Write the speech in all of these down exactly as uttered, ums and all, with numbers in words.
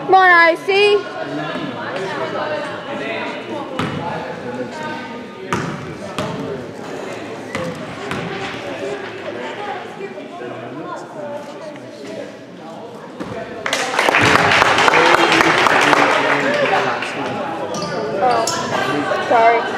Come on, I C. Oh, sorry.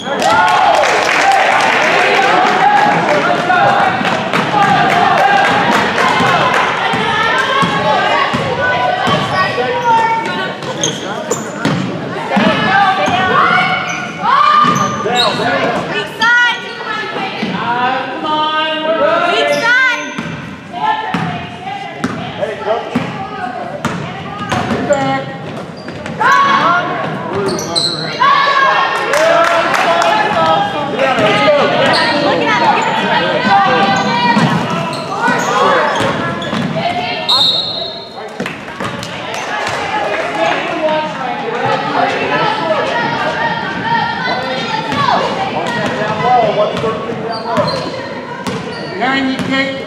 Behind you, Kate.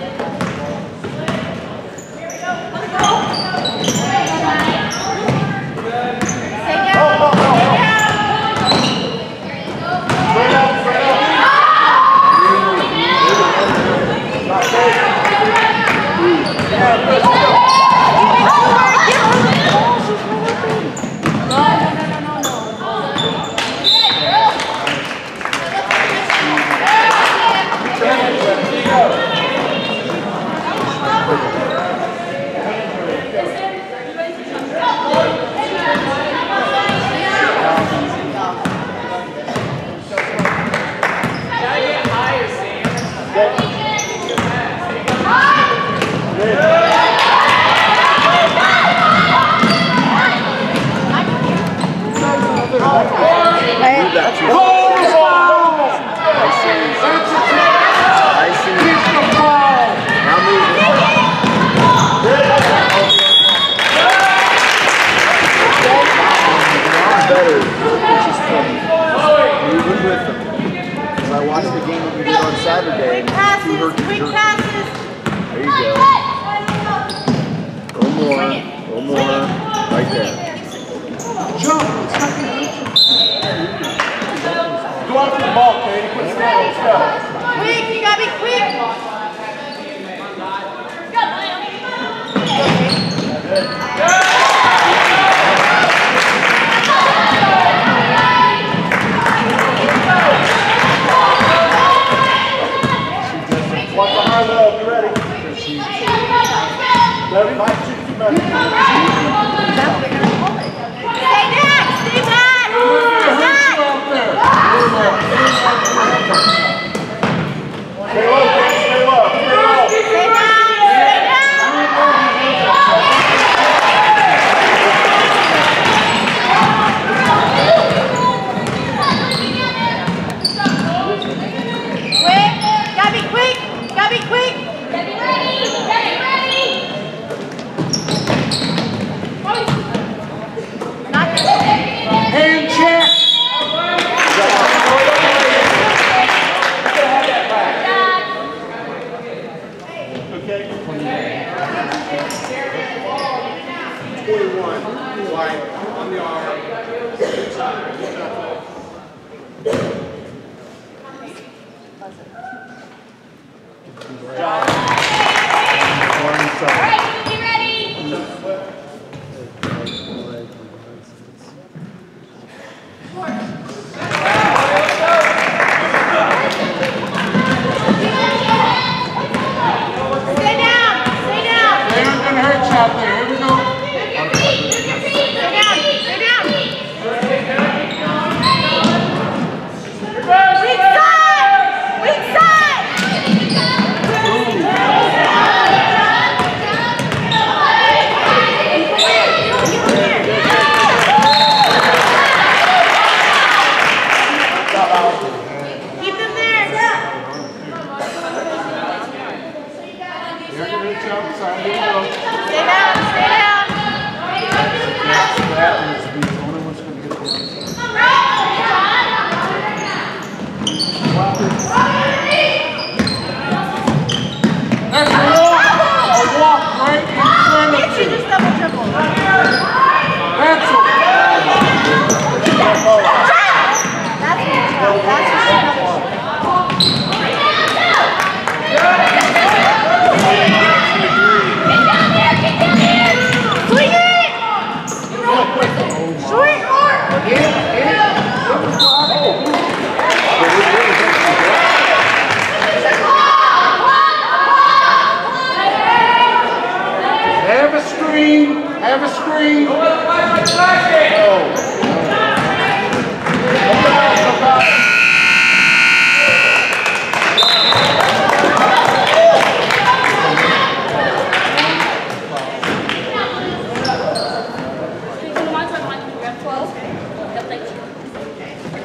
Weak side! Weak side!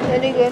Very good.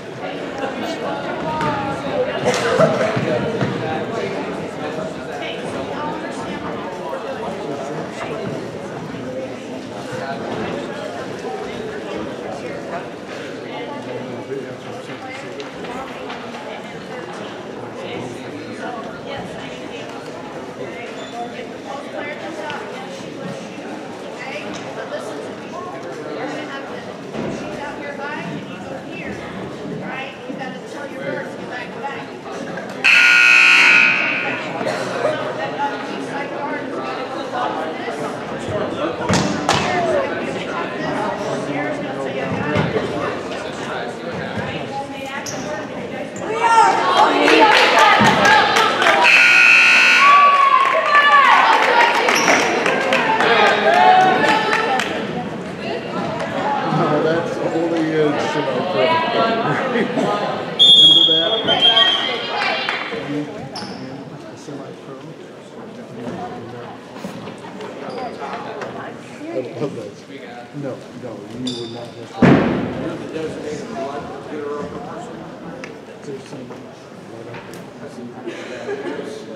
No, no, you would not have to. You're the designated blood giver of the person. There's some blood out there. I think there's some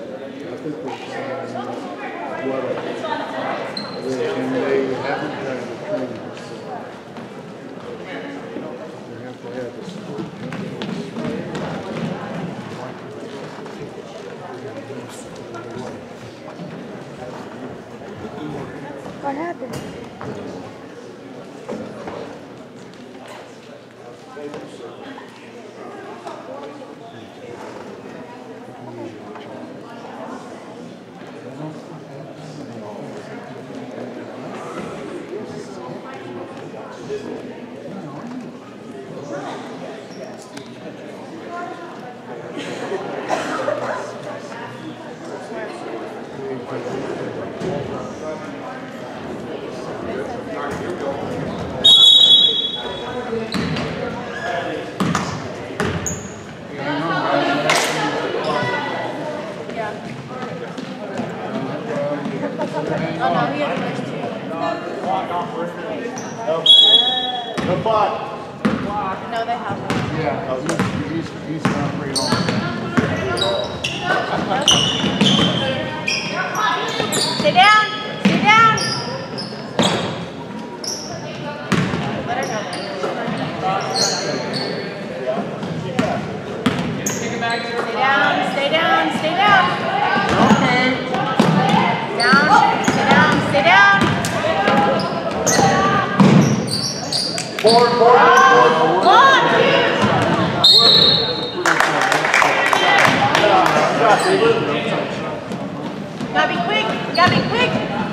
blood out there. And they haven't tried to clean it, so they have to have this. What happened? No block. No, they haven't. Yeah, oh, he's, he's, he's not very long. Stay down. Stay down. Let her go. Stay down. Stay down. Stay down. Okay. Down. Stay down. Stay down. Forward, forward, forward. One. Gotta be quick. Gotta be quick.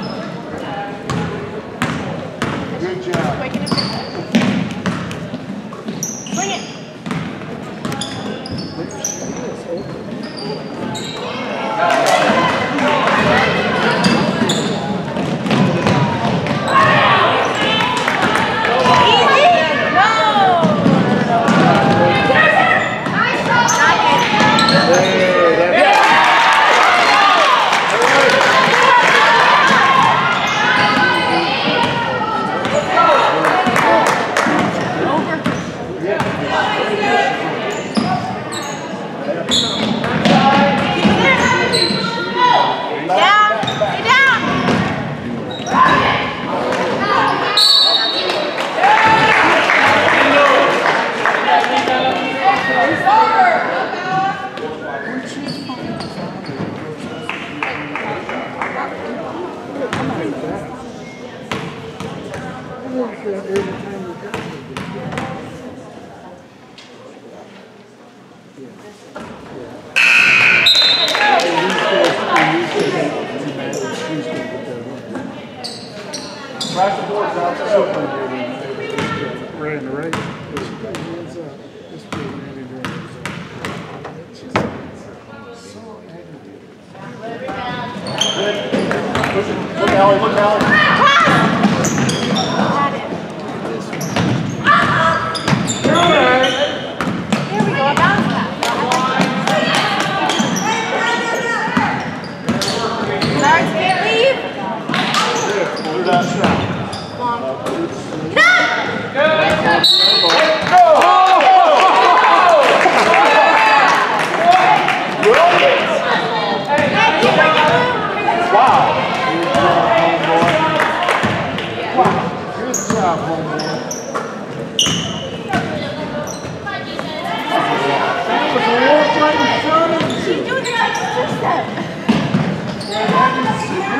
Good job. Quick and efficient. Bring it. Crash the boards out there. Right in the right. This big really doing Look, Allie, look, Allie. Here we go, a bounce pass. Lars, can't leave. Do that shot. Come on. Get up! Go!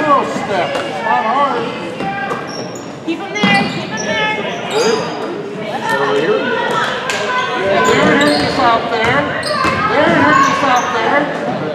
little step. It's not hard. Keep them there. Keep them there. Over here. Yeah, they're hurting us out there. They're hurting us out there.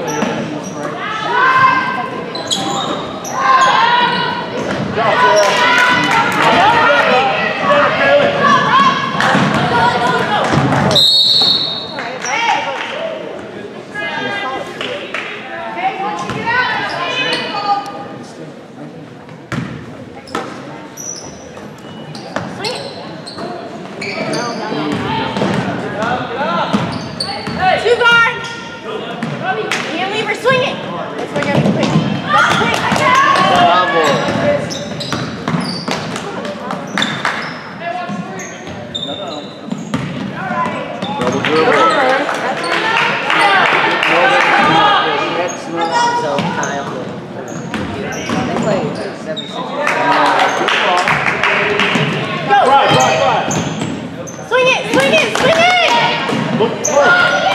Two guard. Can't leave her. Swing it. Let's swing it quick. Let's quick. Bravo. Double dribble. That's not so high up there. They play seventy-six. Go. Right, right, right. Swing it. Swing it. Swing it. Look, look.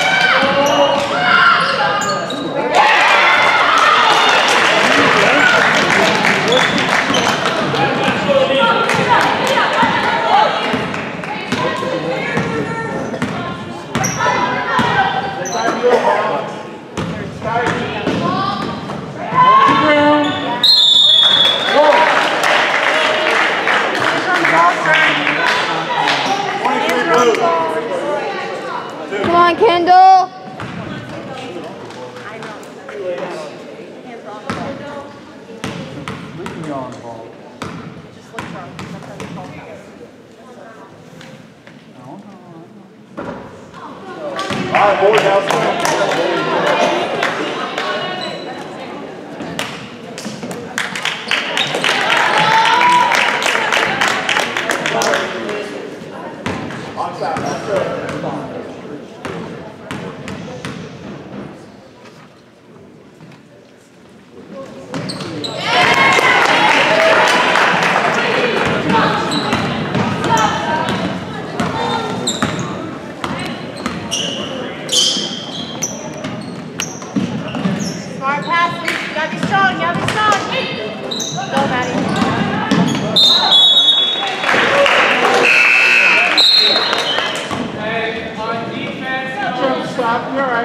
Come on, Kendall. Leave me on ball. All right, boys, outside. Smart passes. You gotta be strong. You gotta be strong. Go, Maddie. Stop, you're all right.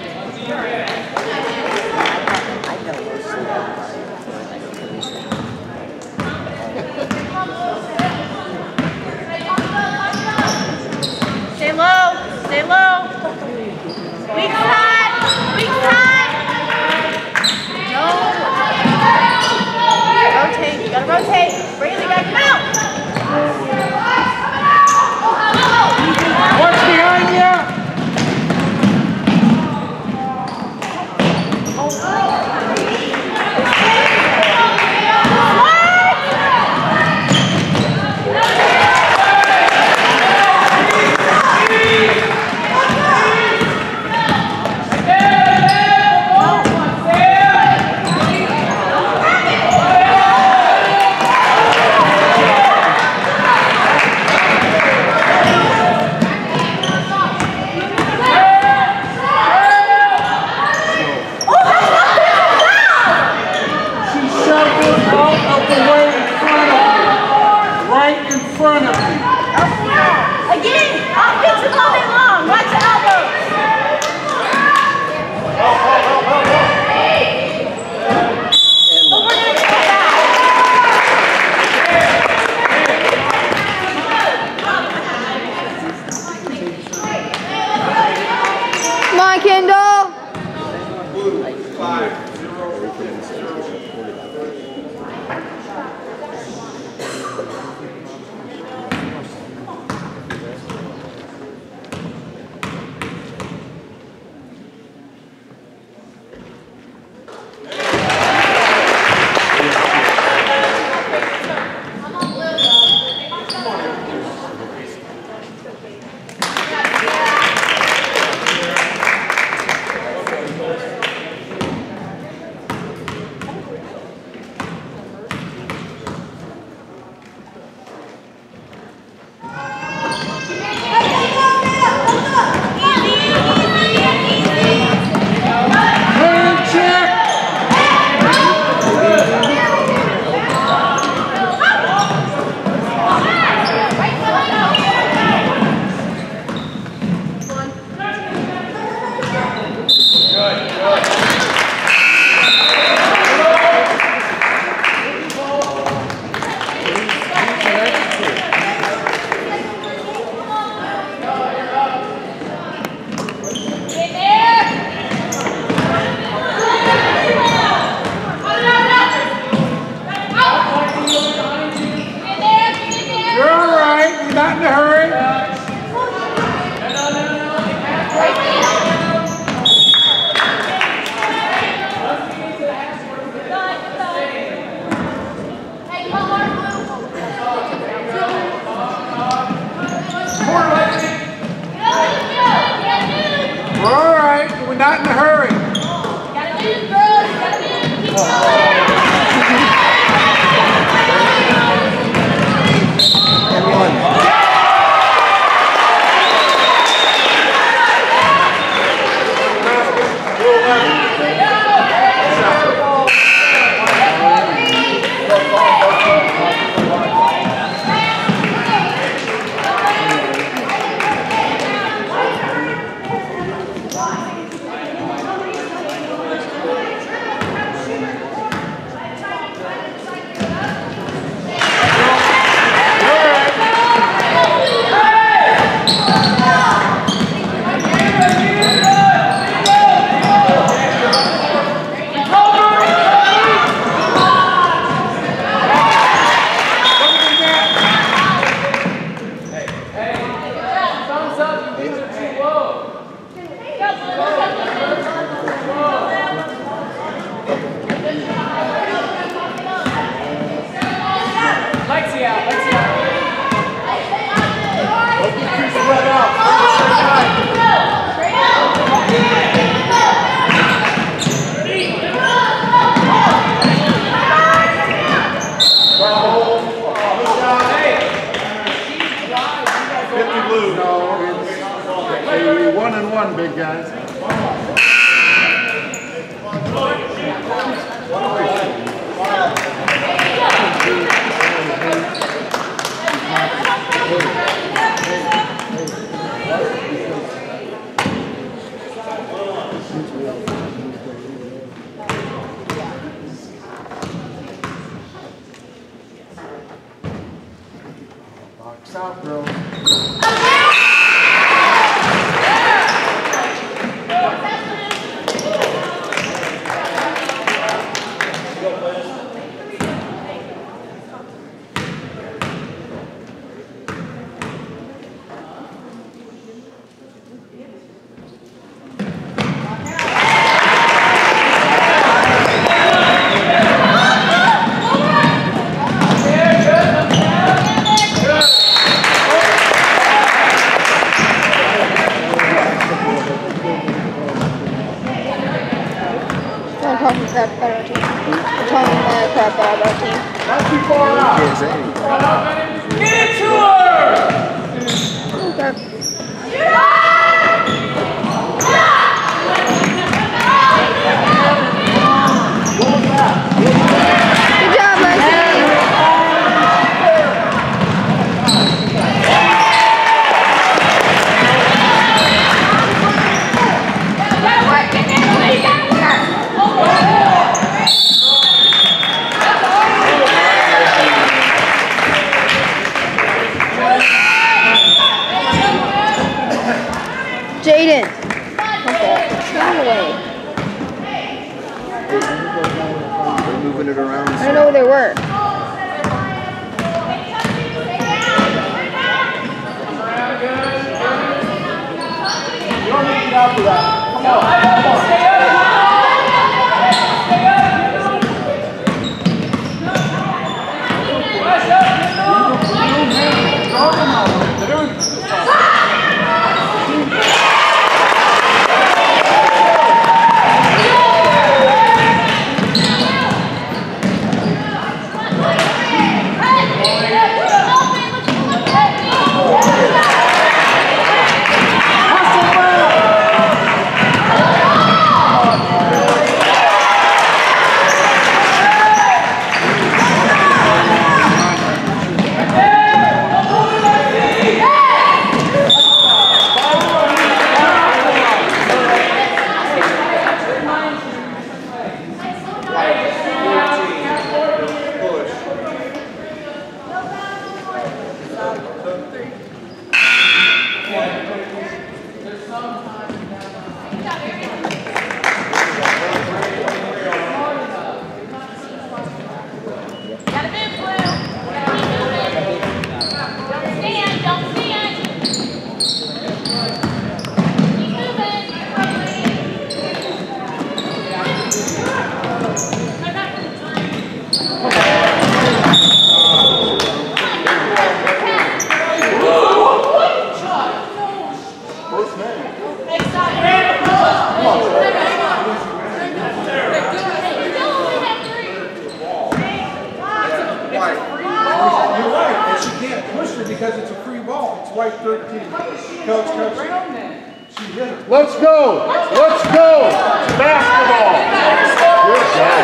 I know those two Stay low. Stay low. Weak side. Weak side. No. Rotate. You gotta rotate. Bring it. You gotta come out. What's behind you? not in a hurry. Gotta move, girls. Gotta move. Keep going. One and one, big guys. Box out, girls. Not too far out. Get it to her! Okay. Good job, Lexi. Jaden. Okay. Run away. They're moving it around. I don't know where they were. You don't need to get out for that. Come on. Come on. Stay up. Stay up. Rush up. They're doing Hey! thirteen. Coach, coach. Let's go. Let's go. Basketball. Good job.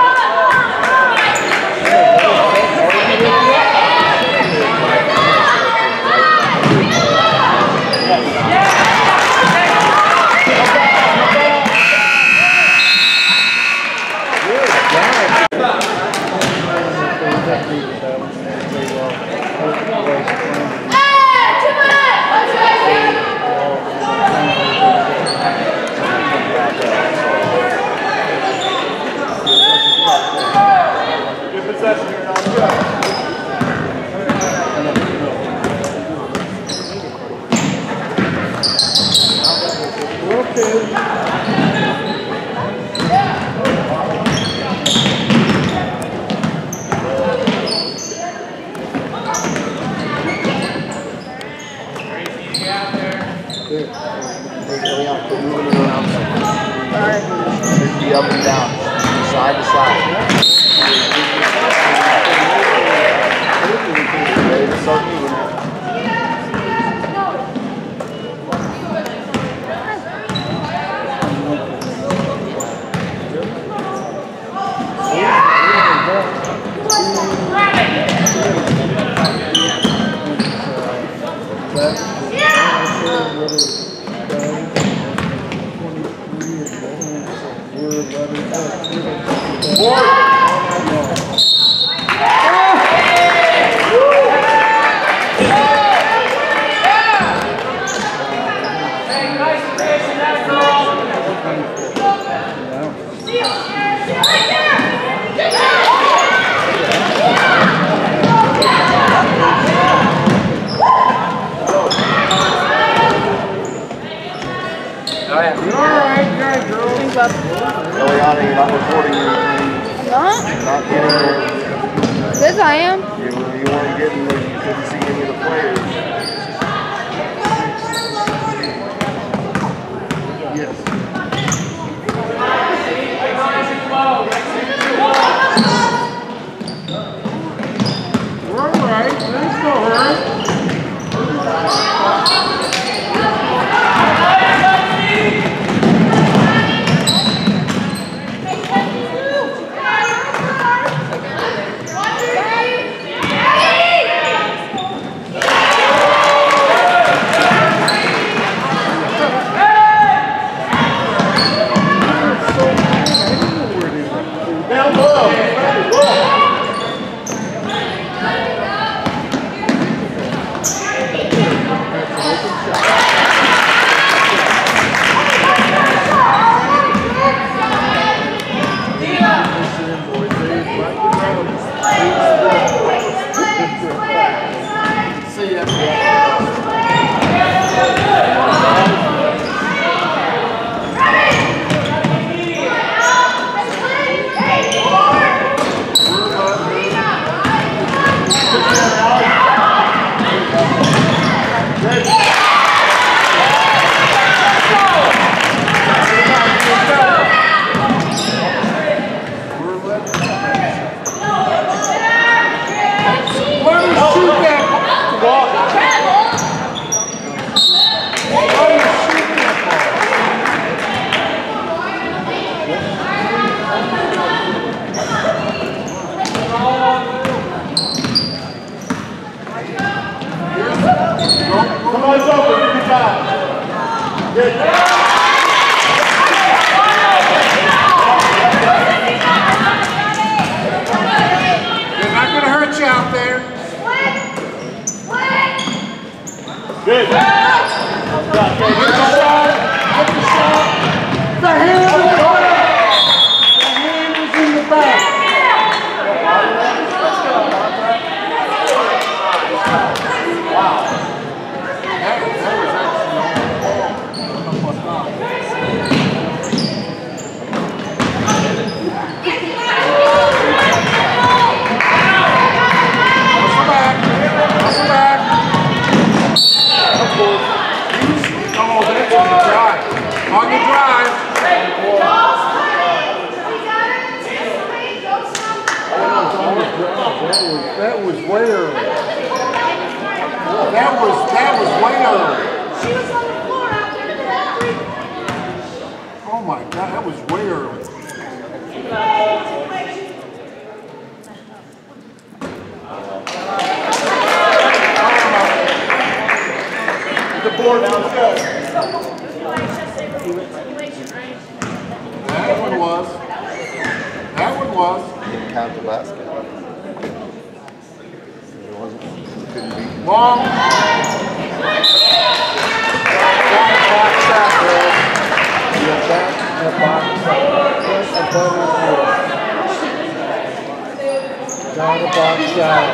Up and down, side to side. Ready to start moving. Eliana, you're not recording anything. Not? Not getting there. Yes, I am. You, you weren't getting there. You couldn't see any of the players. Yes. We're all right. Let's go, hurry. Good. Good shot. Good shot. The hand is in the back. The hand is in the back. Wow. That, that was actually Muscle back. Muscle back. Of course. the board was good. That one was. That one was. Didn't count the basket. It wasn't. Couldn't be. Long. Box shot, bro. Yeah, back in the box. Push above the floor. Got a box shot.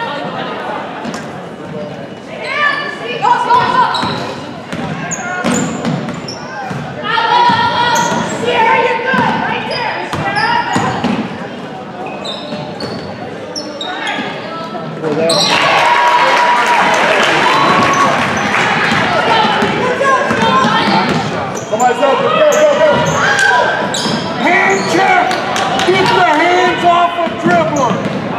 Sierra, you're good. Right there, Sierra. For that. Come on, go, go, go, go. Hand check. Keep the hands off of dribbler.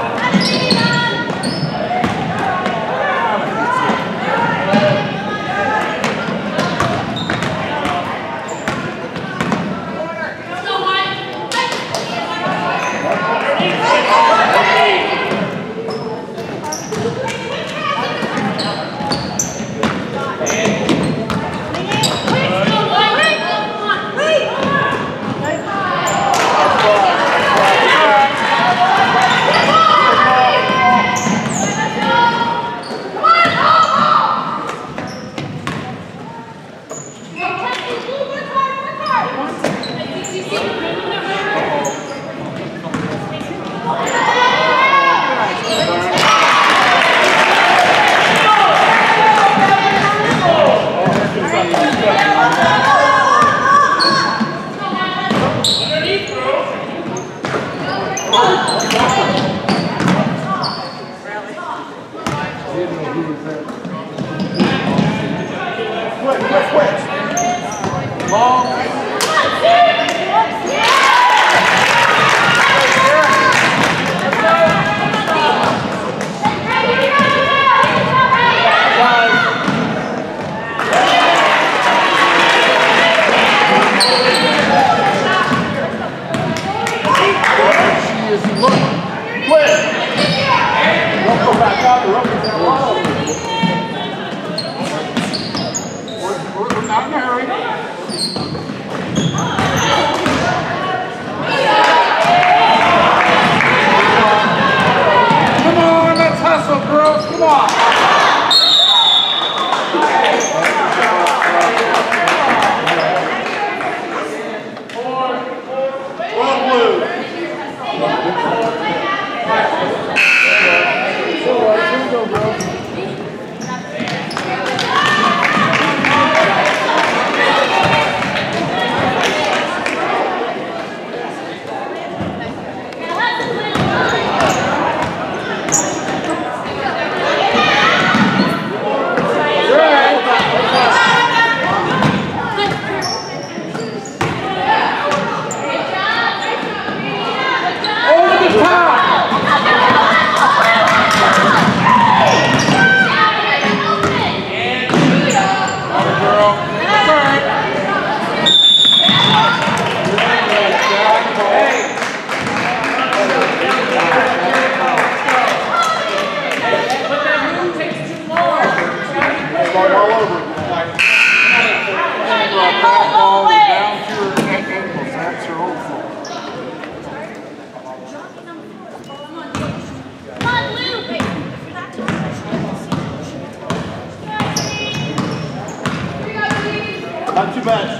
Not too much.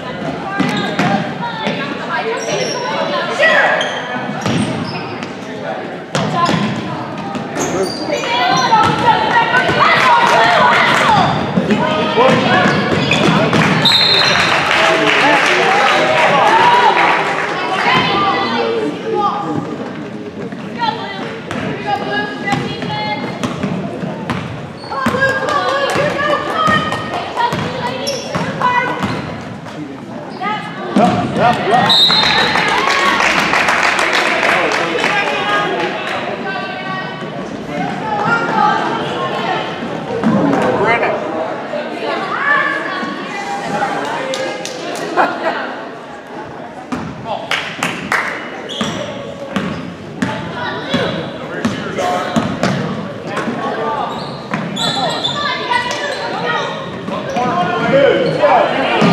good. Let's go.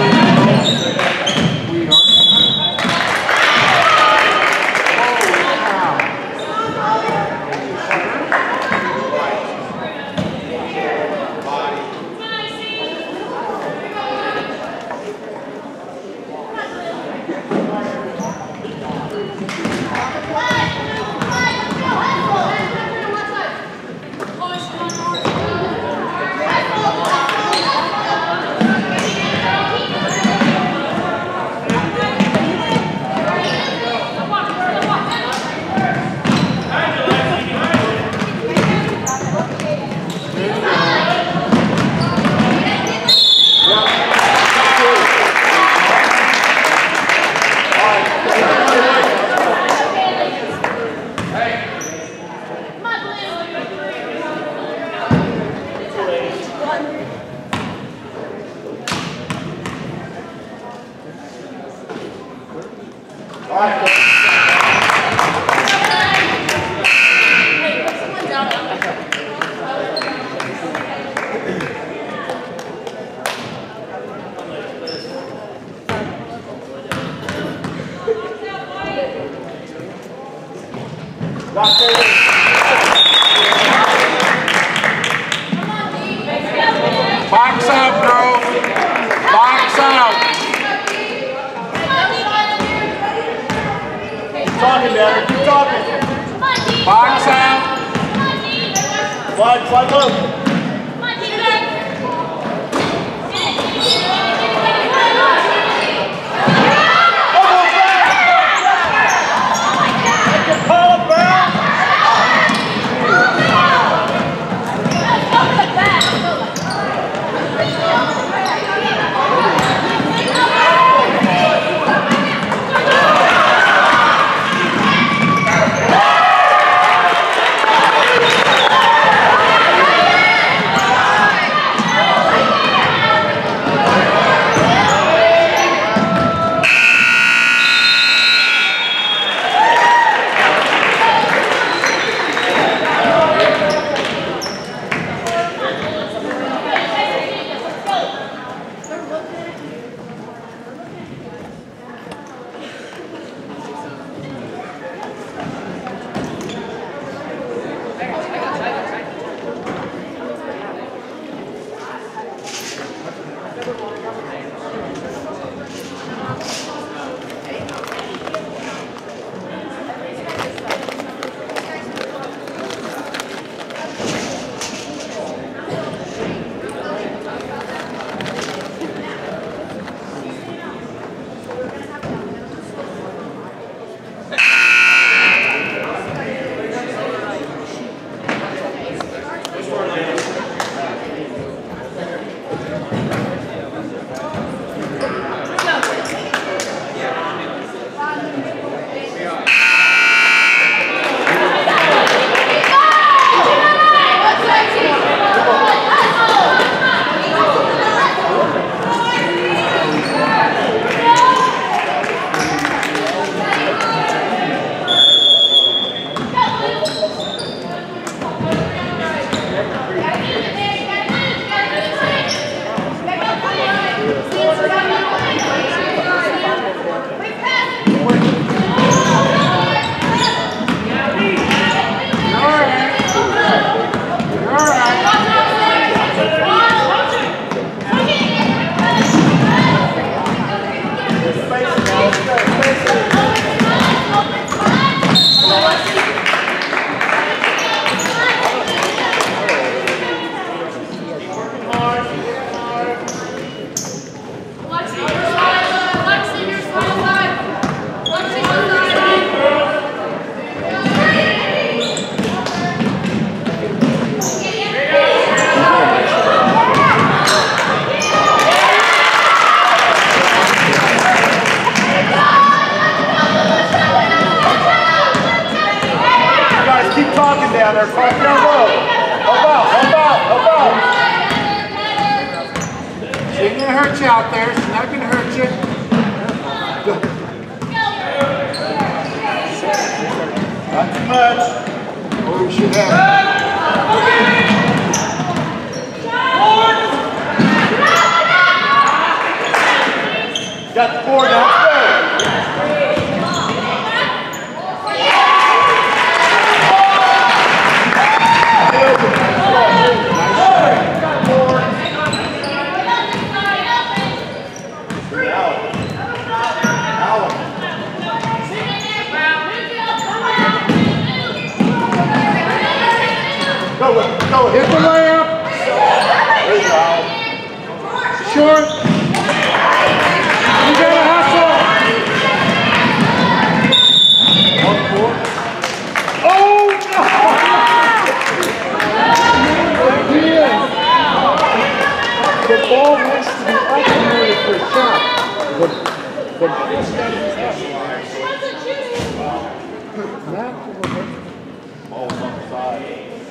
Box out, bro. Box out. Keep talking, Darren. Keep talking. Box out. Slide, slide low. Down there, talk down low. Help out, help out, help out. She ain't gonna hurt you out there. She's not gonna hurt you. Not too much. Oh, we should have. Got the four now. Go, go, hit the layup. There you go. Short. You gotta hustle. One, four. Oh, no! Again. The ball has to be ultimated for a shot. The, the ball has to be up. Not for the ball's on the side.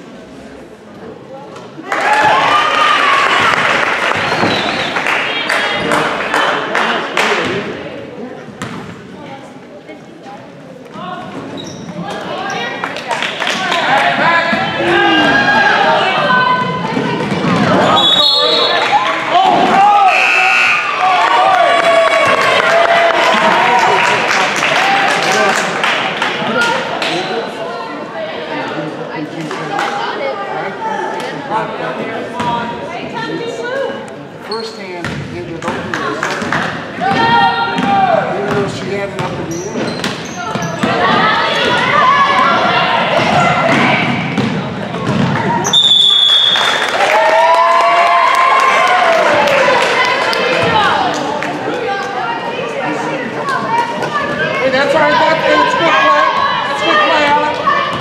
First hand ended up in the second. Even though she had it up in the air. Hey, that's all right. That's good play. That's good play, Alan.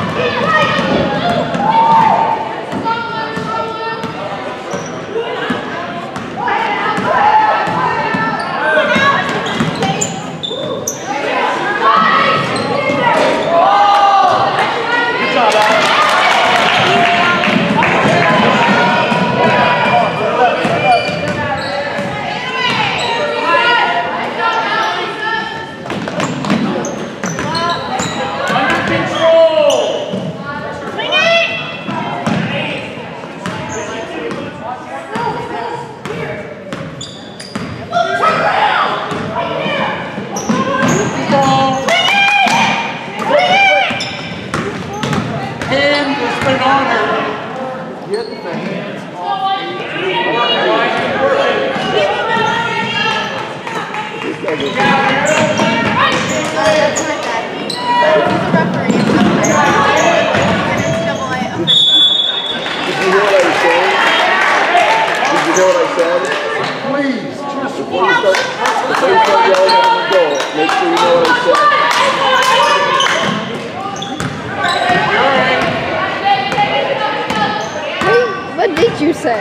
What did you say?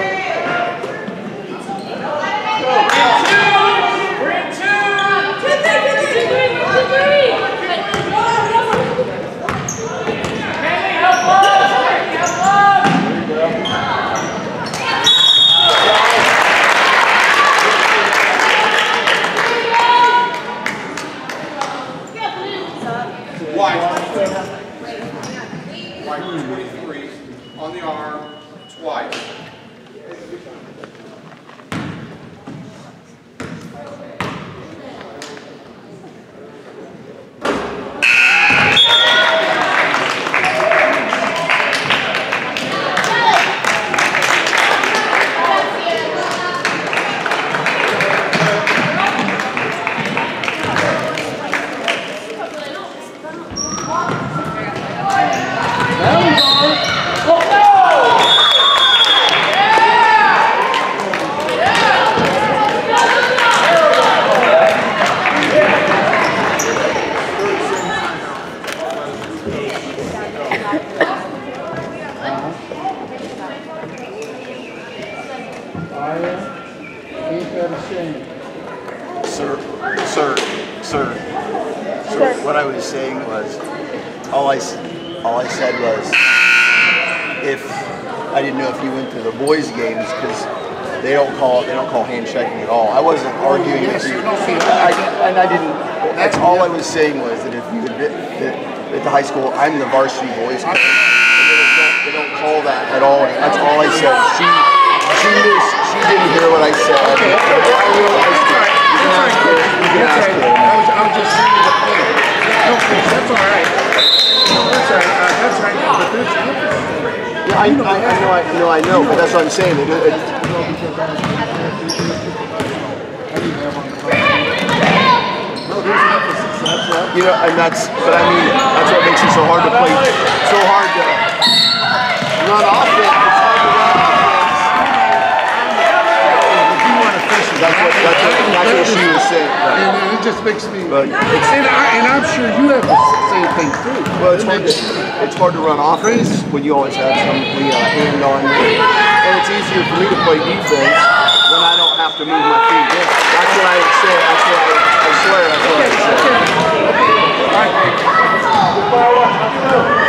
twenty-three on the arm twice. Sir, sir, sir. So what I was saying was, all I, all I said was, if I didn't know if you went to the boys' games because they don't call they don't call handshaking at all. I wasn't arguing with you, I, and I didn't. That's all I was saying was that if you had been at the high school, I'm the varsity boys coach, and they don't, they don't call that at all. That's all I said. She she, was, she didn't hear what I said. I realized it. You can ask her. You can I know, but that's what I'm saying. It, it, you know, and that's, but I mean, that's what makes it so hard to play, so hard to run offense. It's hard to run offense. That's what, that's what, that's what she was saying. Right? And, and it just makes me, but it's, and, I, and I'm sure you have the same thing too. Well, it's hard to, it's hard to run offense when you always have somebody uh, hand on you. And it's easier for me to play defense when I don't have to move my feet. That's what I would say. That's what I, I swear that's what I would say. All right.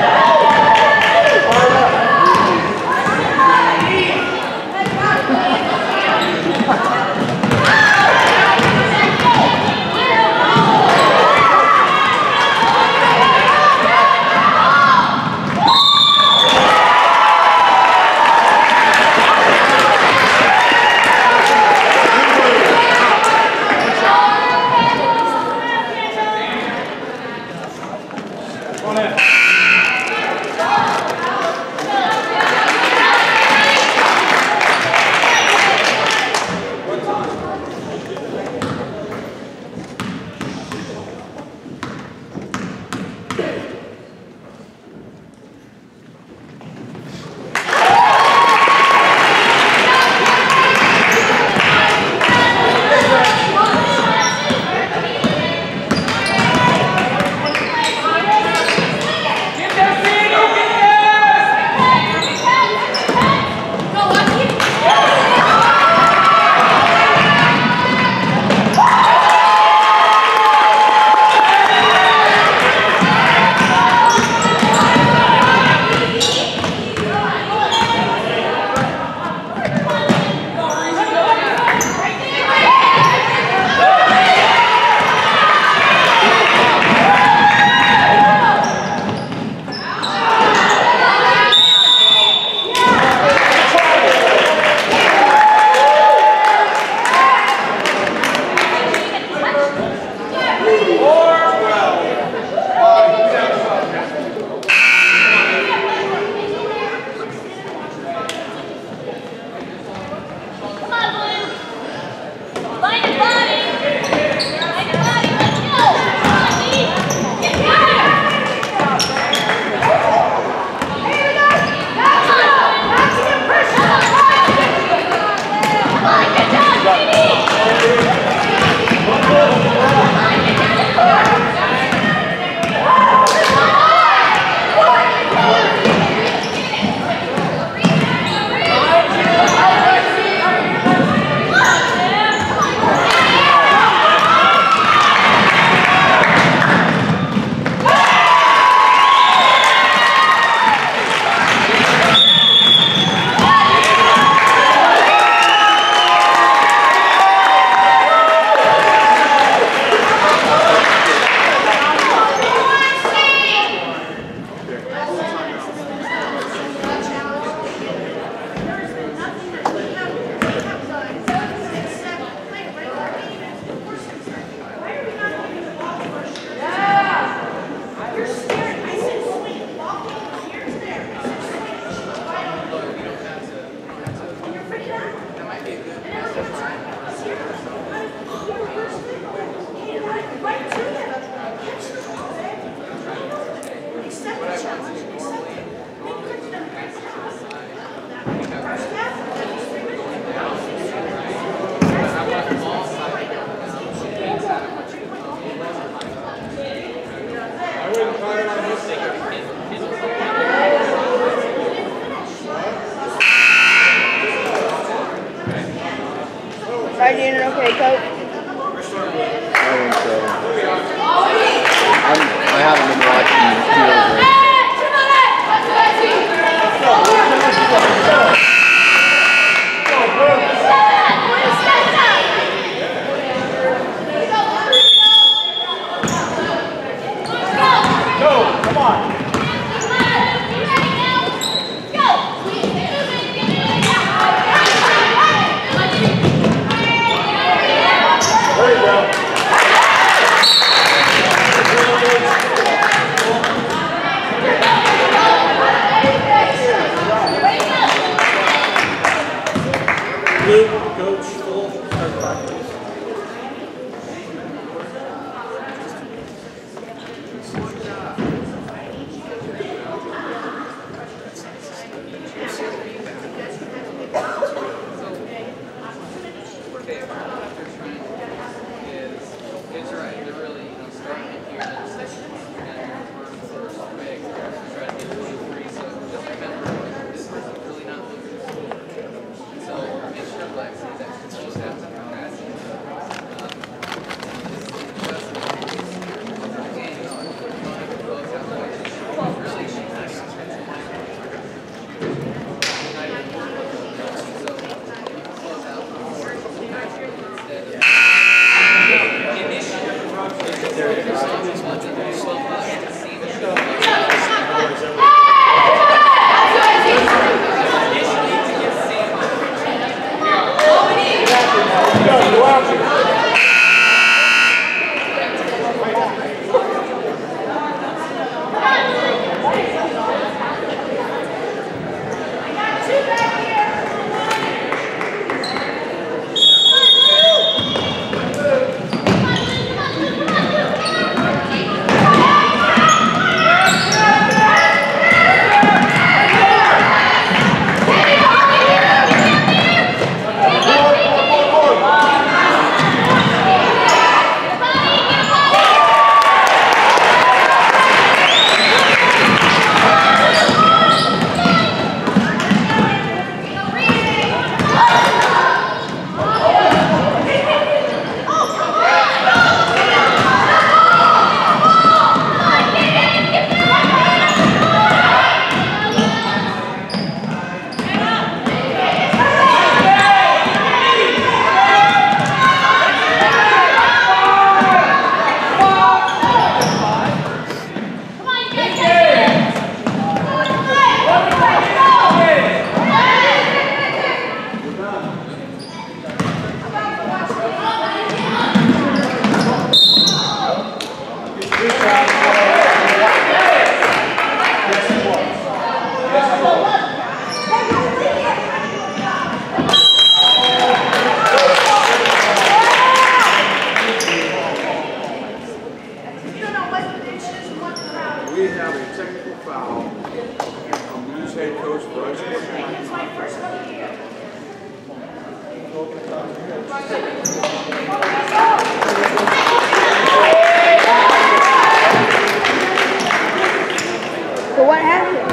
Are you doing okay, Coach? I think so. I'm, I haven't been watching too over it. Go, come on. There you go. So what happened?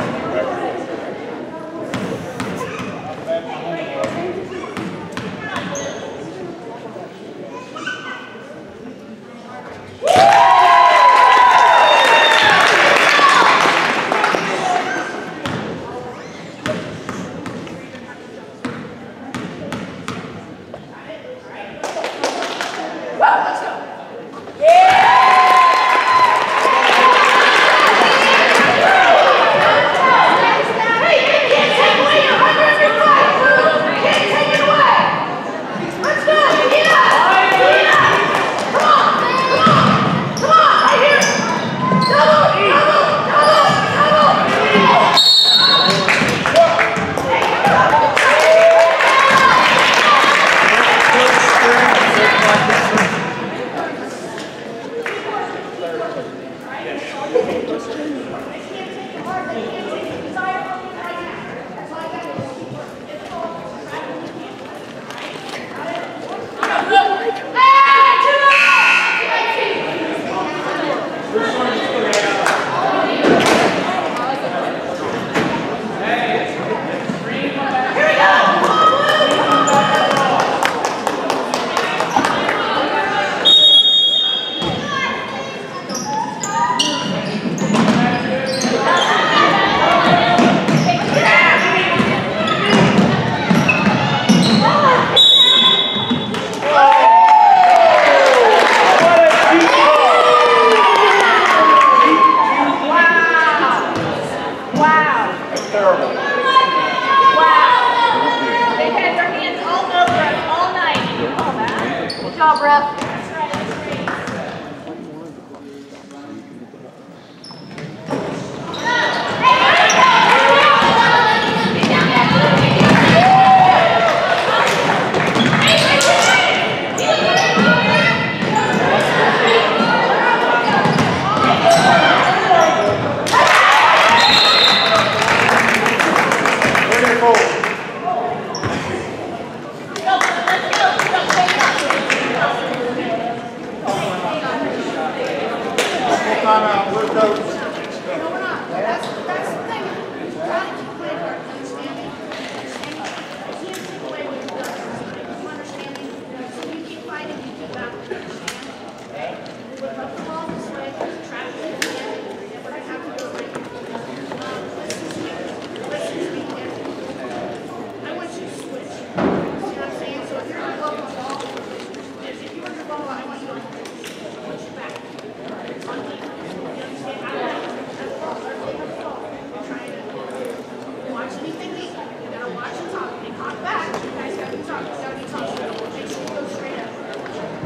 Go, let's go, let's go.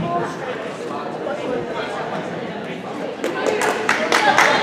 Go.